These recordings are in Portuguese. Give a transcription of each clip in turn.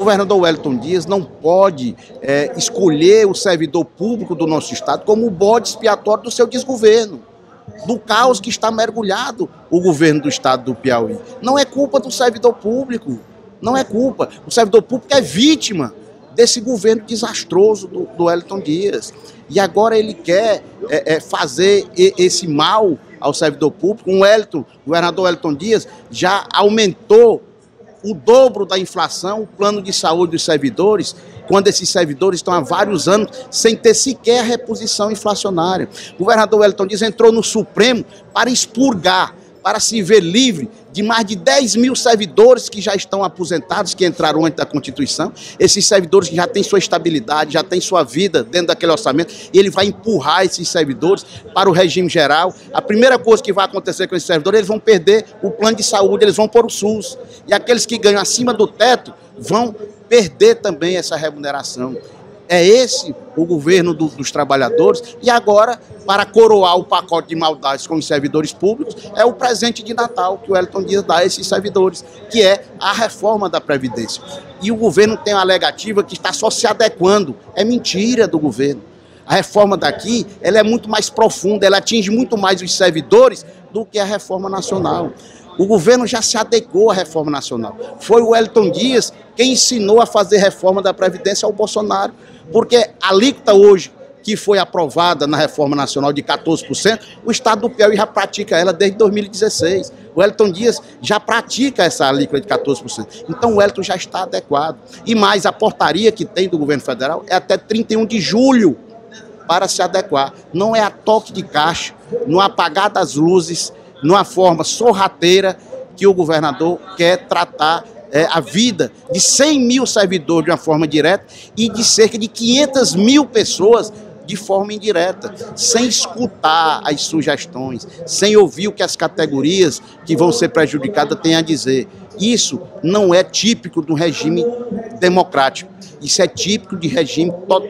governador Wellington Dias não pode escolher o servidor público do nosso estado como o bode expiatório do seu desgoverno, do caos que está mergulhado o governo do estado do Piauí. Não é culpa do servidor público, não é culpa. O servidor público é vítima desse governo desastroso do Wellington Dias. E agora ele quer fazer esse mal ao servidor público. O governador Wellington Dias já aumentou o dobro da inflação, o plano de saúde dos servidores, quando esses servidores estão há vários anos sem ter sequer reposição inflacionária. O governador Wellington Dias entrou no Supremo para expurgar, para se ver livre de mais de 10 mil servidores que já estão aposentados, que entraram antes da Constituição, esses servidores que já têm sua estabilidade, já têm sua vida dentro daquele orçamento, e ele vai empurrar esses servidores para o regime geral. A primeira coisa que vai acontecer com esses servidores, eles vão perder o plano de saúde, eles vão para o SUS. E aqueles que ganham acima do teto vão perder também essa remuneração. É esse o governo dos trabalhadores. E agora, para coroar o pacote de maldades com os servidores públicos, é o presente de Natal que o Wellington Dias dá a esses servidores, que é a reforma da Previdência. E o governo tem uma alegativa que está só se adequando. É mentira do governo. A reforma daqui, ela é muito mais profunda, ela atinge muito mais os servidores do que a reforma nacional. O governo já se adequou à reforma nacional. Foi o Wellington Dias quem ensinou a fazer reforma da Previdência ao Bolsonaro. Porque a alíquota hoje, que foi aprovada na reforma nacional de 14%, o estado do Piauí já pratica ela desde 2016. O Wellington Dias já pratica essa alíquota de 14%. Então o Wellington já está adequado. E mais, a portaria que tem do governo federal é até 31 de julho para se adequar. Não é a toque de caixa, no apagar das luzes, numa forma sorrateira que o governador quer tratar a vida de 100 mil servidores de uma forma direta e de cerca de 500 mil pessoas de forma indireta, sem escutar as sugestões, sem ouvir o que as categorias que vão ser prejudicadas têm a dizer. Isso não é típico do regime democrático, isso é típico de regime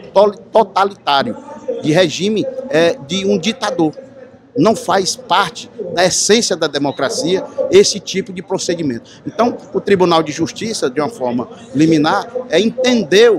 totalitário, de regime de um ditador. Não faz parte da essência da democracia esse tipo de procedimento. Então, o Tribunal de Justiça, de uma forma liminar, entendeu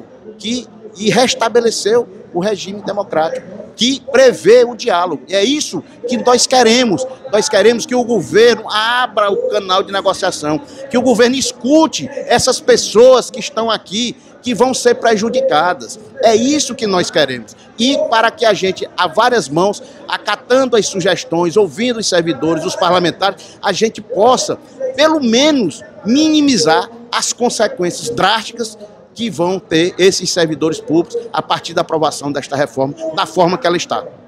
e restabeleceu o regime democrático, que prevê o diálogo. E é isso que nós queremos. Nós queremos que o governo abra o canal de negociação, que o governo escute essas pessoas que estão aqui, que vão ser prejudicadas. É isso que nós queremos. E para que a gente, a várias mãos, acatando as sugestões, ouvindo os servidores, os parlamentares, a gente possa, pelo menos, minimizar as consequências drásticas que vão ter esses servidores públicos a partir da aprovação desta reforma, da forma que ela está.